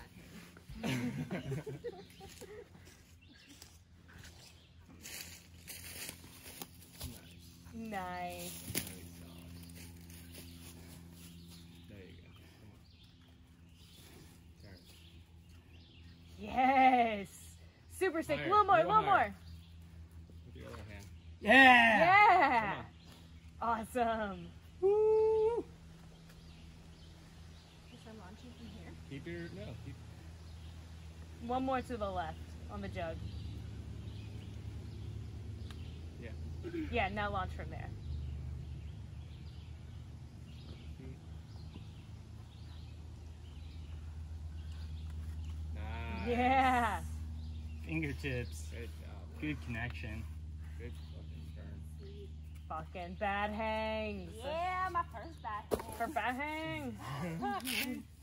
Nice. There you go. Come on. Turn. Yes. Super sick. A little more, a little more. With your other hand. Yeah! Yeah. Awesome. Woo! Is I launching from here? Keep your, no, keep. One more to the left on the jug. Yeah. Yeah, now launch from there. Nice. Yeah. Fingertips. Good job. Good connection. Good fucking turn. Sweet. Fucking bad hangs. Yeah, my first back. For bad hangs.